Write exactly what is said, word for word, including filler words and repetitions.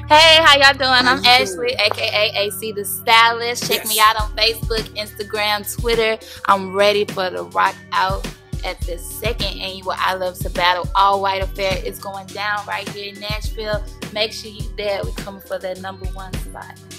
Hey, how y'all doing? How I'm you Ashley, doing? aka A C the Stylist. Check Yes. me out on Facebook, Instagram, Twitter. I'm ready for the rock out at the second annual I Love to Battle All White Affair. It's going down right here in Nashville. Make sure you there. We're coming for that number one spot.